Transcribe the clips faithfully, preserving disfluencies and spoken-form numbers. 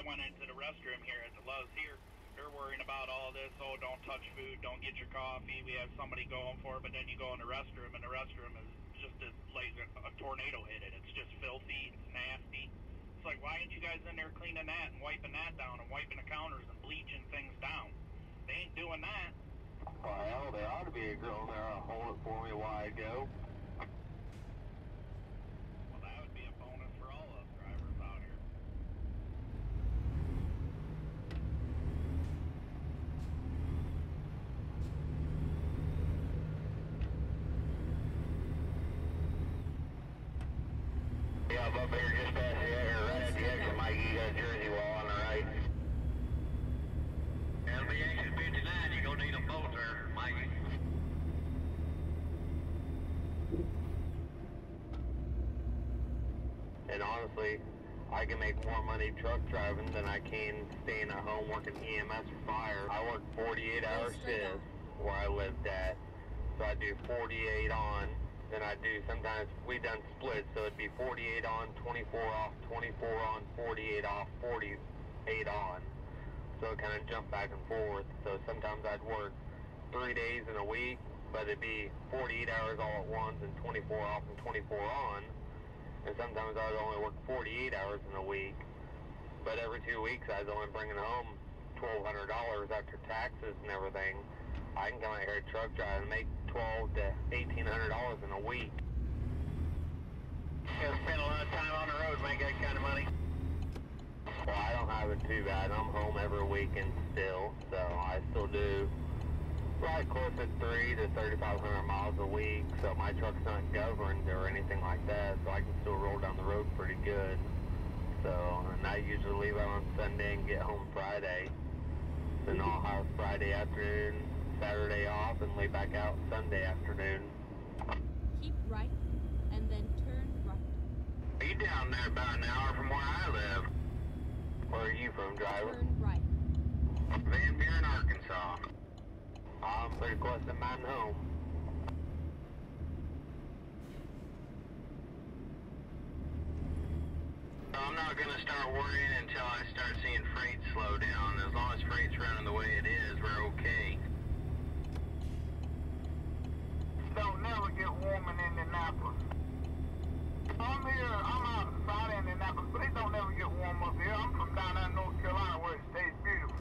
went into the restroom here at the Lowe's here. They're worrying about all this, oh, don't touch food, don't get your coffee, we have somebody going for it, but then you go in the restroom, and the restroom is just a, like a tornado hit it. It's just filthy, it's nasty. It's like, why aren't you guys in there cleaning that and wiping that down and wiping the counters and bleaching things down? They ain't doing that. Well, there ought to be a girl there to hold it for me while I go. Well, that would be a bonus for all us drivers out here. Yeah, I'm up here just past the air, right at the exit, Mike. You got a Jersey wall on the right. L B X is fifty-nine, you're gonna need them both there, Mikey. And honestly, I can make more money truck driving than I can staying at home working E M S for fire. I work forty-eight hour shifts where I lived at. So I do forty-eight on, then I do sometimes, we done splits, so it'd be forty-eight on, twenty-four off, twenty-four on, forty-eight off, forty-eight on. So it kind of jumped back and forth. So sometimes I'd work three days in a week, but it'd be forty-eight hours all at once and twenty-four off and twenty-four on. And sometimes I would only work forty-eight hours in a week. But every two weeks I was only bringing home twelve hundred dollars after taxes and everything. I can come out here truck driving and make twelve to eighteen hundred dollars in a week. You gotta spend a lot of time on the road, make that kind of money. Well, I don't have it too bad. I'm home every weekend still, so I still do right close to three to thirty-five hundred miles a week. So my truck's not governed or anything like that, so I can still roll down the road pretty good. So, and I usually leave out on Sunday and get home Friday. Then I'll have Friday afternoon, Saturday off, and lay back out Sunday afternoon. Keep right, and then turn right. You down there about an hour from where I live. Where are you from, driver? Turn right. Van Buren, Arkansas. I'm pretty close to mine home. I'm not gonna start worrying until I start seeing freight slow down. As long as freight's running the way it is, we're okay. Don't never get warm in Indianapolis. I'm here, I'm outside Indianapolis, but it don't never get warm up here. I'm from down there in North Carolina where it stays beautiful.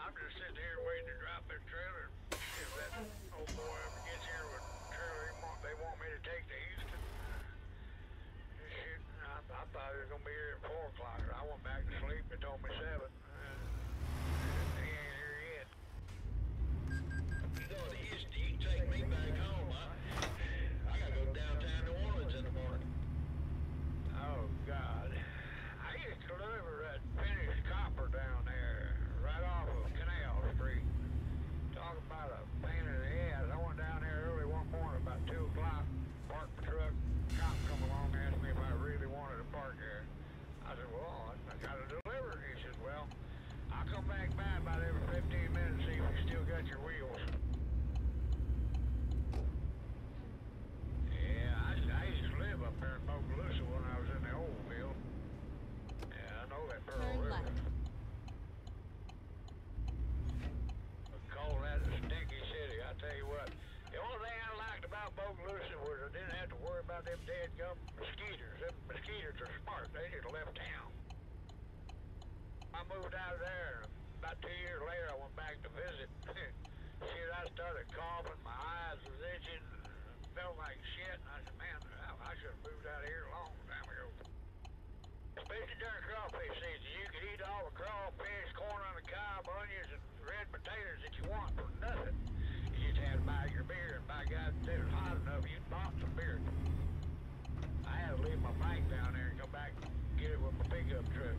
I'm just sitting here waiting to drop this trailer. If that old boy ever gets here with a trailer he want, they want me to take to Houston. Shit, I, I thought he was going to be here at four o'clock. I went back to sleep. They told me seven. Uh, he ain't here yet. You go to Houston, you can take me back home. I, I gotta go downtown New Orleans in the morning. Oh, God. I used to deliver that finished copper down there, right off of Canal Street. Talk about a pain in the ass. I went down there early one morning about two o'clock, parked my truck. Cop come along and asked me if I really wanted to park there. I said, well, I got to deliver. He said, well, I'll come back by about every fifteen minutes and see if you still got your wheels. Yeah, I, I used to live up there in Bogalusa when I was in the old field. Yeah, I know that Pearl Turn River. left. We call that a stinky city. I tell you what, the only thing I liked about Bogalusa was I didn't have to worry about them dead gum mosquitoes. Them mosquitoes are smart. They just left town. I moved out of there, and about two years later I went back to visit. Shit, I started coughing, my eyes was itching, felt like shit, and I said, man, I should have moved out of here a long time ago. Especially during crawfish season, you could eat all the crawfish, corn on the cob, onions, and red potatoes that you want for nothing. You just had to buy your beer, and by God, if it was hot enough, you'd bought some beer. I had to leave my bike down there and come back and get it with my pickup truck.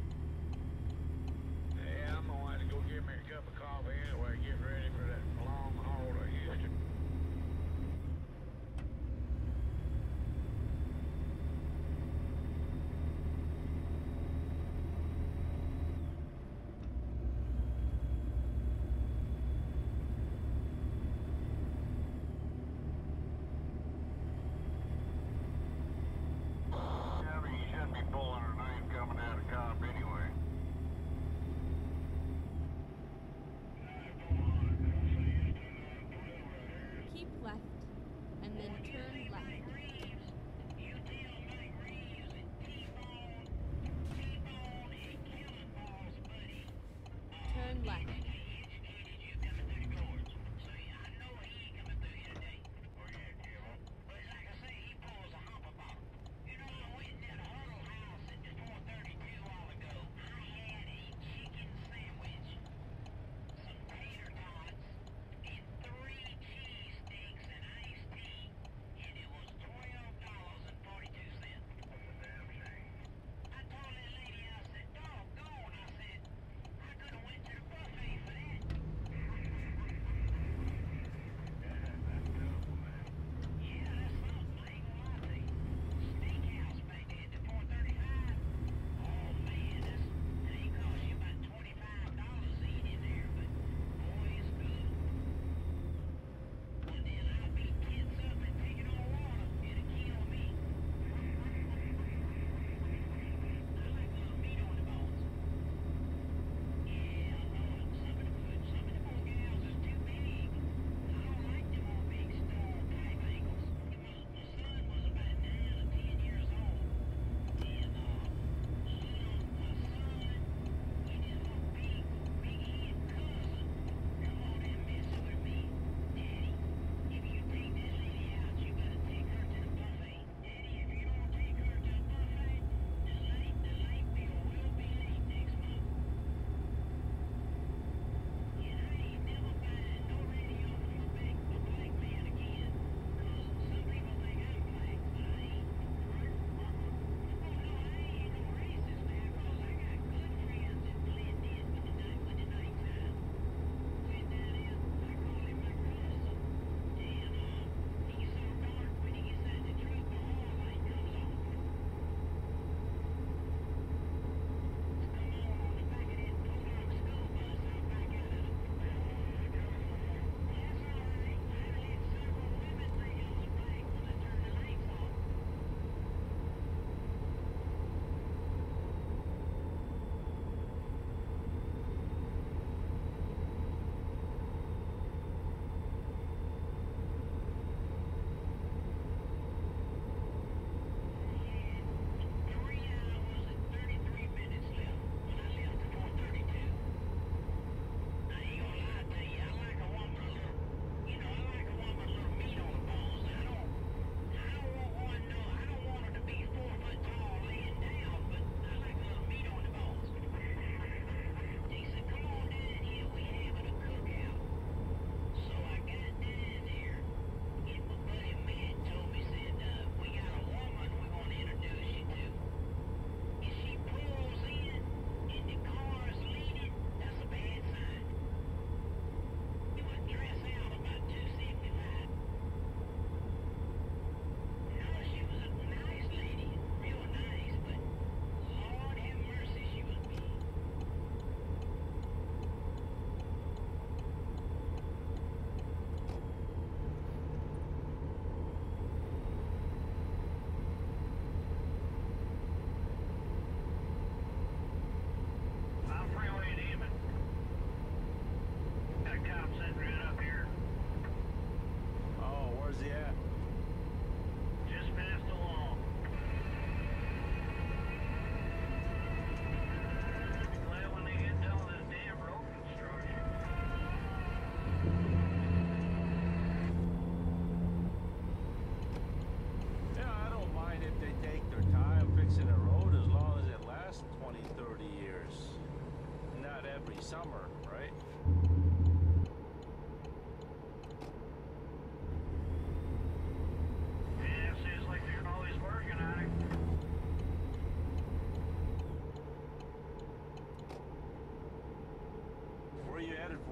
Yeah, I'm gonna have to go get me a cup of coffee anyway, get ready for that long haul to Houston. Yeah, but you shouldn't be pulling a knife coming out of cop anyway. Keep left, and then turn left. Turn left.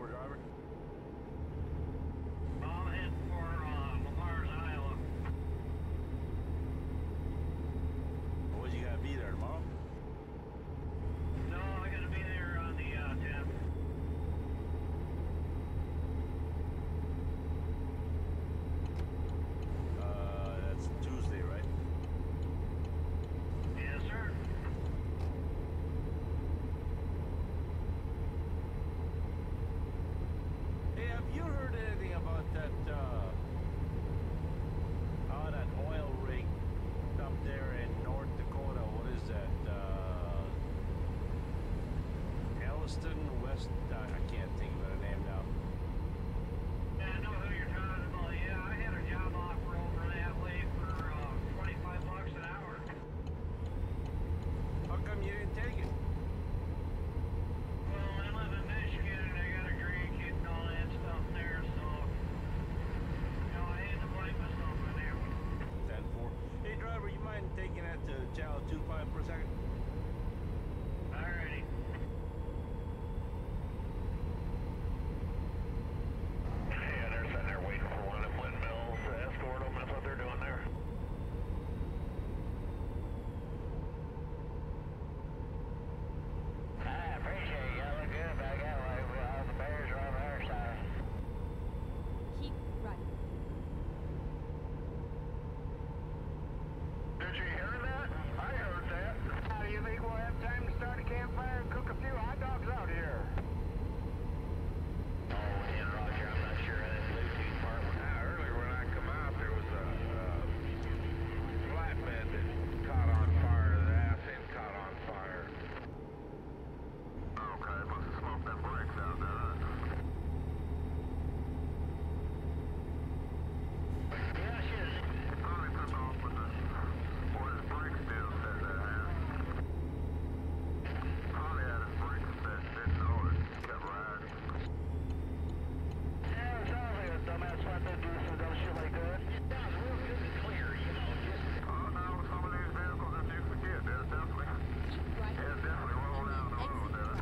for, driver? I'm heading for uh, Lamar's, Iowa. What, you gotta be there tomorrow? No, I gotta be there on the uh, tenth. Uh, that's Tuesday, right? Yes, sir. Hey, have you heard anything about that, uh, oh, that oil rig up there in North Dakota? What is that, uh, Elliston West, uh, I can't think of the name now. Yeah, I know who you're talking about. Yeah, I had a job offer over that way for uh, twenty-five bucks an hour. How come you didn't take it? Well, I live in Michigan and I got a grandkid and all that stuff there, so you know I had to blame myself on that one. ten four. Hey, driver, you mind taking that to channel two five for a second? Alrighty. Yeah, they're sitting there waiting for one of them windmills to escort them. That's what they're doing there. I appreciate you. I look good back that way. All the bears are on our side. Keep right. Did you hear that? I heard that. How do you think we'll have time to start a campfire and cook a few hot dogs out here? Oh, yeah, Roger. I'm not sure of that Bluetooth part. Yeah, earlier when I come out, there was a uh, flatbed that caught on fire. The ass end caught on fire. Okay, must have smoked them bricks out there, huh? Yeah, shit. Probably took off with the, or his brake still set there, huh? Probably had his brakes set, didn't know it, kept riding. Yeah, it sounds like a dumbass flatbed do some dumb shit like that. It sounds real good and clear, you know, just... Oh, no, some of these vehicles that you forget, they're definitely, Keep right. they're definitely rolling down the road, they're...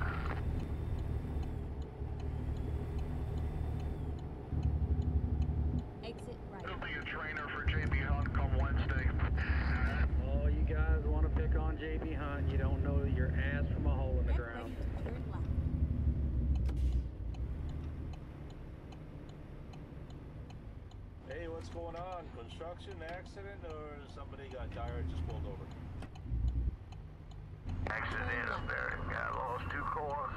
Exit right. There'll be a trainer for J B Hunt come Wednesday. Oh, you guys want to pick on J B Hunt, you don't know your ass from a hole in the Get ground. ready to turn left. Hey, what's going on? Construction accident or somebody got tired, just pulled over? Accident up there. Guy lost two cores.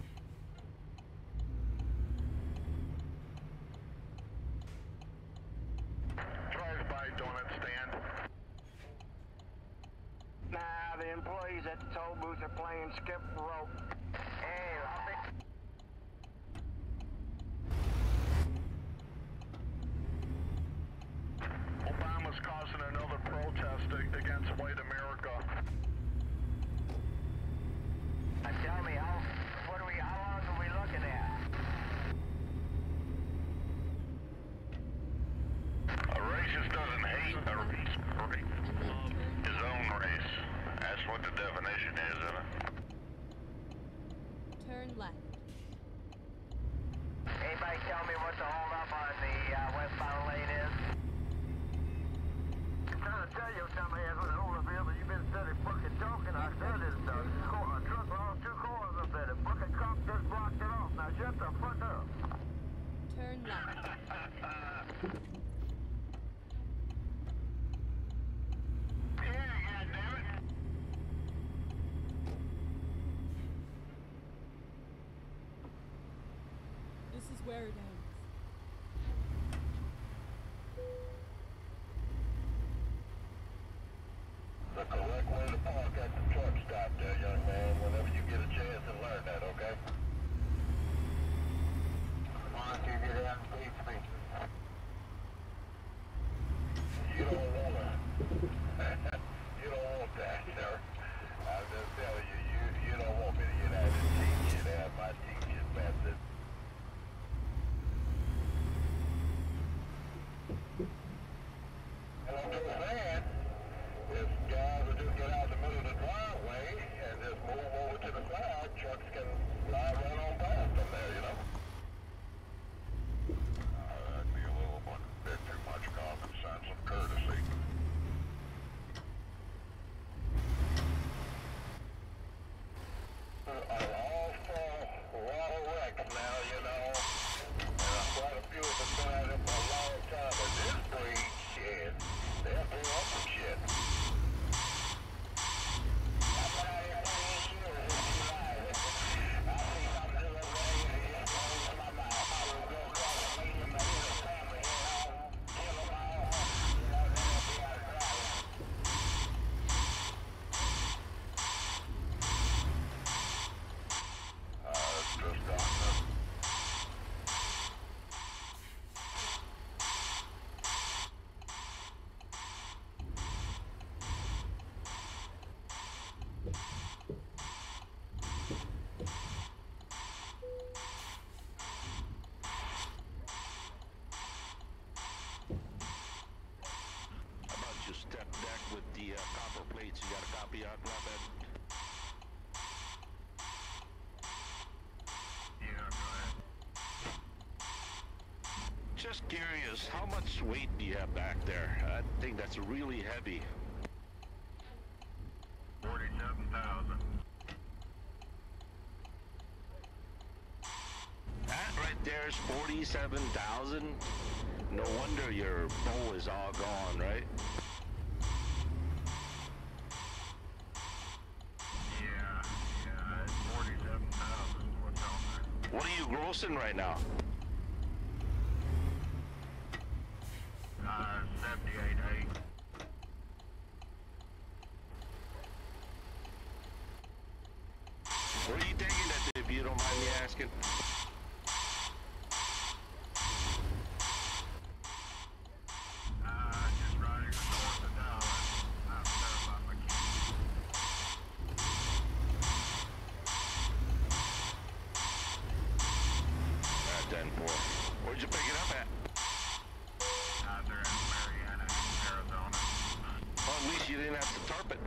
Drive by donut stand. Nah, the employees at the toll booth are playing skip rope. Hey, Lumpy. Obama's causing another protest against white America. Uh, tell me, how, what are we, how long are we looking at? A racist doesn't hate a race, his own race. That's what the definition is of it. Turn left. Anybody tell me what the holdup on the uh, westbound lane is? I'm trying to tell you something here what the holdup is, but you've been steady fucking talking. I said it's a, a truck lost two cars up there. The fucking cop just blocked it off. Now shut the fuck up. Turn left. Yeah, goddammit. This is where it ends. The correct way to park at the truck stop there, young man, whenever you get a chance to learn that, okay? Come on, you get out and beat me. You don't want to. You don't want that, sir. I'm just telling you, you, you don't want me to get out and teach you to have my teaching method. And I'm just saying, if guys will just get out in the middle of the driveway and just move over to the side, trucks can ride enough now, you know. Uh, quite a few of us been at it for a long time, but this breed, shit, they'll pull up some shit. I've been out here twenty years, it's right. I see something to look at it, it just goes to my mouth. I will go across the medium and hit a family, you know, kill them all, you know, then they'll be out of driving. Uh, it's just gone. How about you step deck with the uh, copper plates? You got a copy on flatbed? Yeah, go ahead. Just curious, how much weight do you have back there? I think that's really heavy. Forty-seven thousand. That right there is forty-seven thousand. No wonder your bow is all gone, right? Yeah, yeah, it's forty-seven thousand what's on there. What are you grossing right now? Uh, seventy-eight eight. Where are you taking that, if you don't mind me asking? Uh, just riding north of Dallas. Not sure about my keys. Alright, ten four. Where'd you pick it up at? Out there in Marietta, Arizona. Well, at least you didn't have to tarp it.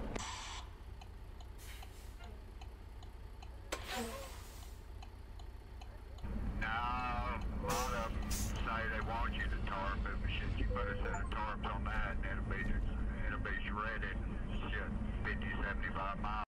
No, a lot of them say they want you to tarp it, but shit, you put a set of tarps on that and it'll be, it'll be shredded, shit, fifty, seventy-five miles.